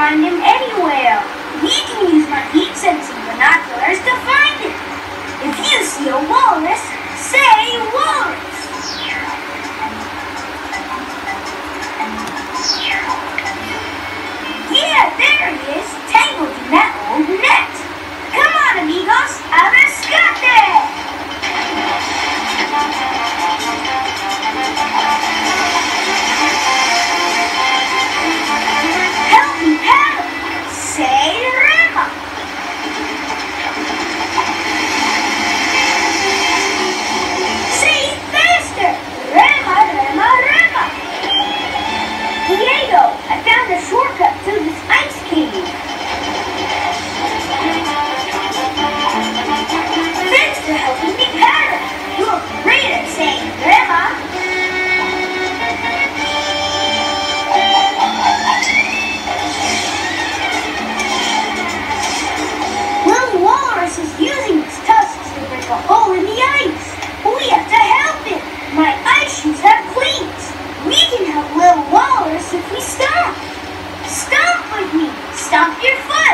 find him anywhere. We can use my heat-sensing binoculars to find him. If you see a walrus, say walrus. Yeah, there he is, tangled in that old net. Come on, amigos, a rescate! Help me paddle. Say rema. Say it faster. Rema, rema, rema. Diego, I found a shortcut to this ice cave. Thanks for helping me paddle. You're great at saying rema. Little walrus is using its tusks to break a hole in the ice. We have to help him. My ice shoes have cleats. We can help little walrus if we stomp. Stomp with me. Stomp your foot.